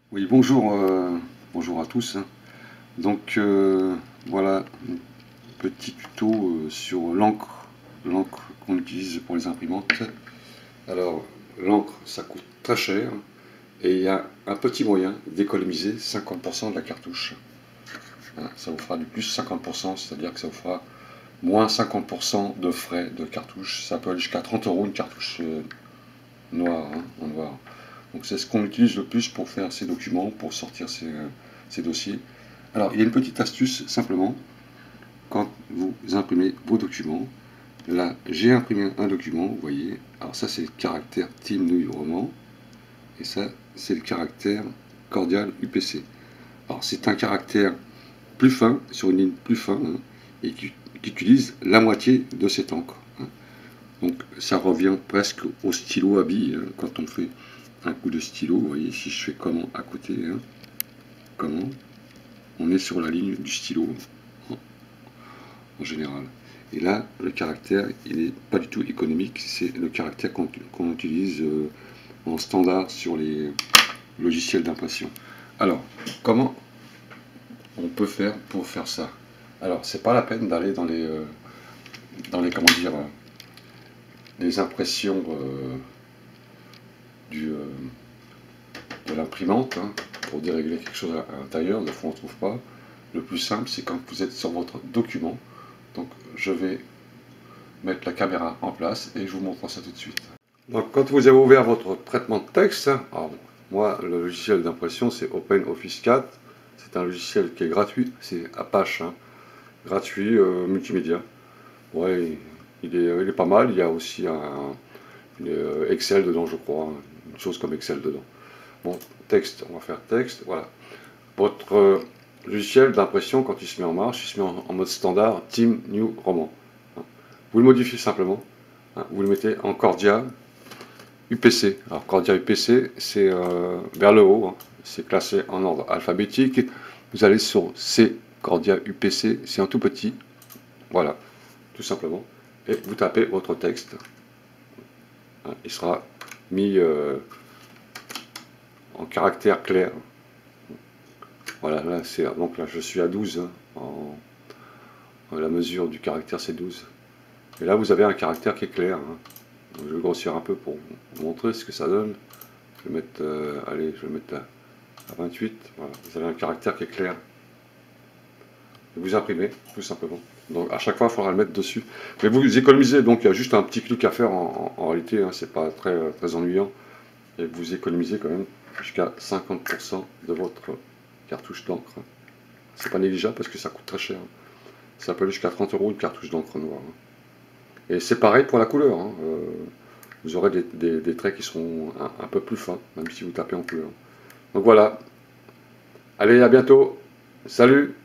Oui, bonjour, bonjour à tous. Donc voilà, un petit tuto sur l'encre qu'on utilise pour les imprimantes. Alors, l'encre, ça coûte très cher et il y a un petit moyen d'économiser 50% de la cartouche. Hein, ça vous fera du plus 50%, c'est-à-dire que ça vous fera moins 50% de frais de cartouche. Ça peut aller jusqu'à 30 € une cartouche noire, hein, en noir. Donc c'est ce qu'on utilise le plus pour faire ces documents, pour sortir ces dossiers. Alors il y a une petite astuce simplement, quand vous imprimez vos documents. Là j'ai imprimé un document, vous voyez, alors ça c'est le caractère Team New Roman, et ça c'est le caractère Cordial UPC. Alors c'est un caractère plus fin, sur une ligne plus fin, hein, et qui utilise la moitié de cette encre. Hein. Donc ça revient presque au stylo à billes, hein, quand on fait un coup de stylo. Vous voyez, si je fais comment à côté, hein, comment, on est sur la ligne du stylo en général. Et là, le caractère, il n'est pas du tout économique, c'est le caractère qu'on utilise en standard sur les logiciels d'impression. Alors, comment on peut faire pour faire ça? Alors, c'est pas la peine d'aller dans les comment dire, les impressions de l'imprimante, hein, pour dérégler quelque chose à l'intérieur. Des fois on ne trouve pas. Le plus simple, c'est quand vous êtes sur votre document. Donc je vais mettre la caméra en place et je vous montre ça tout de suite. Donc quand vous avez ouvert votre traitement de texte, alors, moi le logiciel d'impression c'est OpenOffice 4, c'est un logiciel qui est gratuit, c'est Apache, hein, gratuit, multimédia. Ouais, il est pas mal, il y a aussi Excel dedans je crois, hein, une chose comme Excel dedans. Bon, texte, on va faire texte, voilà. Votre logiciel d'impression, quand il se met en marche, il se met en mode standard, Team New Roman. Vous le modifiez simplement, hein, vous le mettez en Cordia UPC. Alors Cordia UPC, c'est vers le haut, hein, c'est classé en ordre alphabétique. Vous allez sur C, Cordia UPC, c'est un tout petit, voilà, tout simplement. Et vous tapez votre texte, hein, il sera mis en caractère clair. Voilà, là, donc là je suis à 12, hein, la mesure du caractère c'est 12. Et là vous avez un caractère qui est clair. Hein. Donc, je vais grossir un peu pour vous montrer ce que ça donne. Je vais mettre, allez, je vais mettre à 28. Voilà, vous avez un caractère qui est clair. Et vous imprimez, tout simplement. Donc à chaque fois il faudra le mettre dessus. Mais vous économisez, donc il y a juste un petit clic à faire en réalité, hein, c'est pas très ennuyant. Et vous économisez quand même jusqu'à 50% de votre cartouche d'encre. C'est pas négligeable parce que ça coûte très cher. Ça peut aller jusqu'à 30 € une cartouche d'encre noire. Et c'est pareil pour la couleur. Hein. Vous aurez des traits qui seront un peu plus fins, même si vous tapez en couleur. Donc voilà. Allez, à bientôt. Salut!